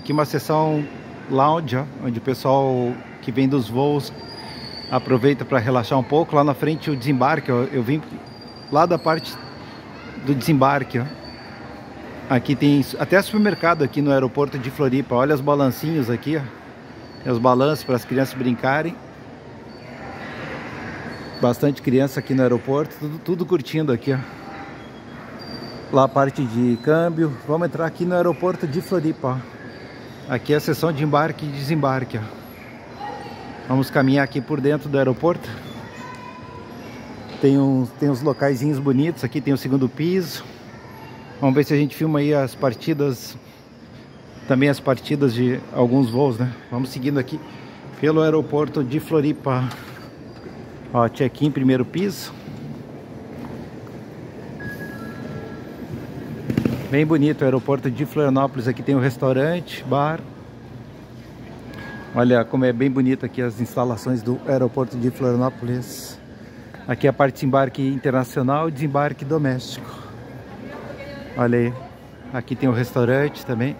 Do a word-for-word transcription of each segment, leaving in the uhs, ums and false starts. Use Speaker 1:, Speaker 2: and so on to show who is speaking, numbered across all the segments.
Speaker 1: aqui uma seção lounge, ó, onde o pessoal que vem dos voos aproveita para relaxar um pouco. Lá na frente o desembarque, ó, eu vim lá da parte do desembarque, ó. Aqui tem até supermercado aqui no aeroporto de Floripa. Olha os balancinhos aqui, ó. Tem os balanços para as crianças brincarem. Bastante criança aqui no aeroporto, tudo, tudo curtindo aqui, ó. Lá a parte de câmbio. Vamos entrar aqui no aeroporto de Floripa, ó. Aqui é a seção de embarque e desembarque, ó. Vamos caminhar aqui por dentro do aeroporto. Tem uns, tem uns locaizinhos bonitos. Aqui tem o segundo piso. Vamos ver se a gente filma aí as partidas. Também as partidas de alguns voos, né? Vamos seguindo aqui pelo aeroporto de Floripa. Ó, check-in, primeiro piso. Bem bonito o aeroporto de Florianópolis. Aqui tem um restaurante, bar. Olha como é bem bonito aqui as instalações do aeroporto de Florianópolis. Aqui é a parte de embarque internacional e desembarque doméstico. Olha aí. Aqui tem um restaurante também.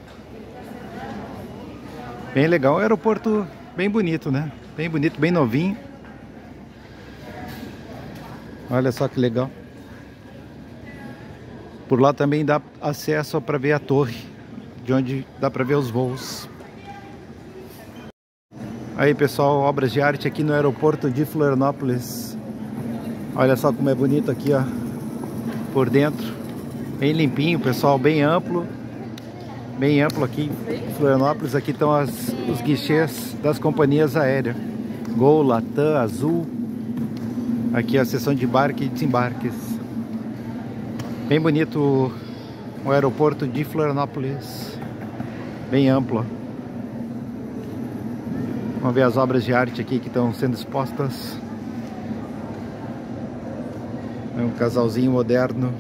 Speaker 1: Bem legal. O aeroporto bem bonito, né? Bem bonito, bem novinho. Olha só que legal. Por lá também dá acesso para ver a torre, de onde dá para ver os voos. Aí pessoal, obras de arte aqui no aeroporto de Florianópolis. Olha só como é bonito aqui, ó, por dentro. Bem limpinho, pessoal, bem amplo. Bem amplo aqui em Florianópolis. Aqui estão as, os guichês das companhias aéreas. Gol, Latam, Azul. Aqui a seção de embarque e desembarques. Bem bonito o aeroporto de Florianópolis. Bem amplo. Vamos ver as obras de arte aqui que estão sendo expostas. É um casalzinho moderno.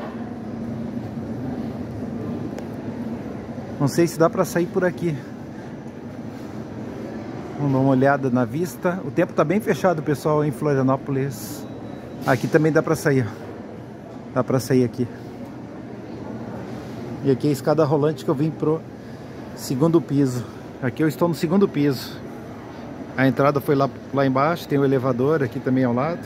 Speaker 1: Não sei se dá para sair por aqui. Vamos dar uma olhada na vista. O tempo está bem fechado, pessoal, em Florianópolis. Aqui também dá para sair. Dá para sair aqui. E aqui é a escada rolante que eu vim pro segundo piso. Aqui eu estou no segundo piso. A entrada foi lá, lá embaixo. Tem o elevador aqui também ao lado.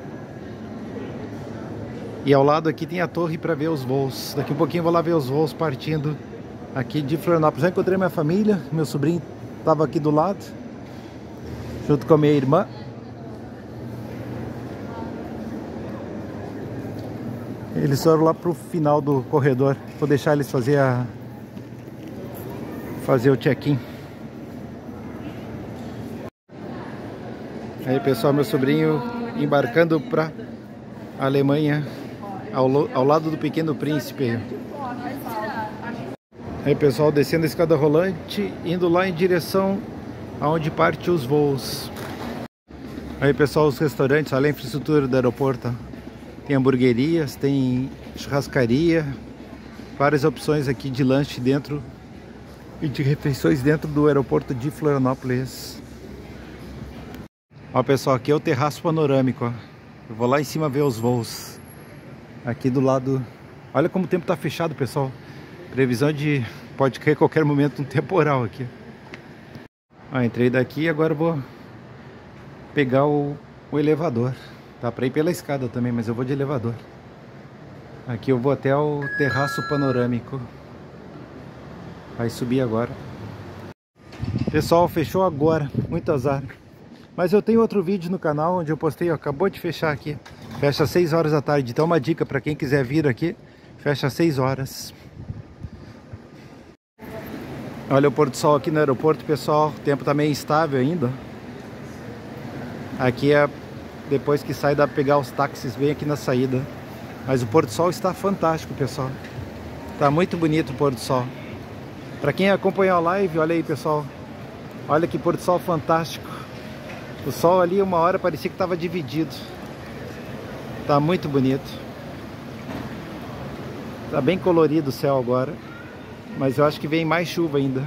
Speaker 1: E ao lado aqui tem a torre para ver os voos. Daqui um pouquinho eu vou lá ver os voos partindo aqui de Florianópolis. Já encontrei minha família. Meu sobrinho estava aqui do lado, junto com a minha irmã. Eles foram lá pro final do corredor. Vou deixar eles fazer a fazer o check-in. Aí pessoal, meu sobrinho embarcando para a Alemanha, ao, ao lado do Pequeno Príncipe. Aí pessoal, descendo a escada rolante, indo lá em direção aonde parte os voos. Aí pessoal, os restaurantes, olha a infraestrutura do aeroporto. Tem hamburguerias, tem churrascaria, várias opções aqui de lanche dentro e de refeições dentro do aeroporto de Florianópolis. Ó pessoal, aqui é o terraço panorâmico, ó. Eu vou lá em cima ver os voos. Aqui do lado, olha como o tempo tá fechado, pessoal. Previsão de, pode cair a qualquer momento um temporal aqui. Ó, entrei daqui e agora vou pegar o, o elevador. Dá pra ir pela escada também, mas eu vou de elevador. Aqui eu vou até o terraço panorâmico. Vai subir agora. Pessoal, fechou agora. Muito azar. Mas eu tenho outro vídeo no canal onde eu postei, ó, acabou de fechar aqui. Fecha às seis horas da tarde. Então uma dica para quem quiser vir aqui. Fecha às seis horas. Olha o pôr do sol aqui no aeroporto, pessoal. O tempo tá meio instável ainda. Aqui é... Depois que sai dá pra pegar os táxis bem aqui na saída. Mas o pôr do sol está fantástico, pessoal. Tá muito bonito o pôr do sol. Pra quem acompanhou a live, olha aí, pessoal. Olha que pôr do sol fantástico. O sol ali, uma hora, parecia que estava dividido. Tá muito bonito. Tá bem colorido o céu agora. Mas eu acho que vem mais chuva ainda.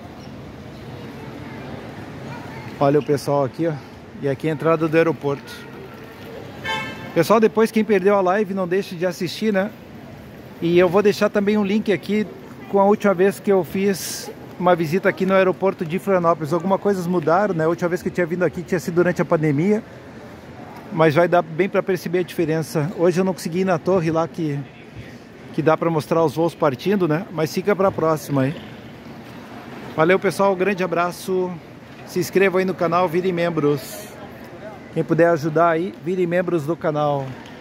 Speaker 1: Olha o pessoal aqui, ó. E aqui é a entrada do aeroporto. Pessoal, depois quem perdeu a live, não deixe de assistir, né? E eu vou deixar também um link aqui com a última vez que eu fiz uma visita aqui no aeroporto de Florianópolis. Algumas coisas mudaram, né? A última vez que eu tinha vindo aqui tinha sido durante a pandemia, mas vai dar bem para perceber a diferença. Hoje eu não consegui ir na torre lá que, que dá para mostrar os voos partindo, né? Mas fica para a próxima aí. Valeu, pessoal, um grande abraço. Se inscrevam aí no canal, virem membros. Quem puder ajudar aí, virem membros do canal.